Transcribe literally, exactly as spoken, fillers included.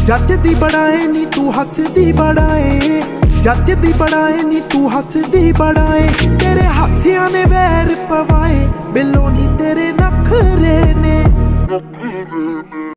जचदी बड़ाए नी तू हसदी बड़ाए, जचदी बड़ाए नी तू हसदी बड़ाए। तेरे हासिया ने वैर पवाए, बिलो नी तेरे नखरे ने।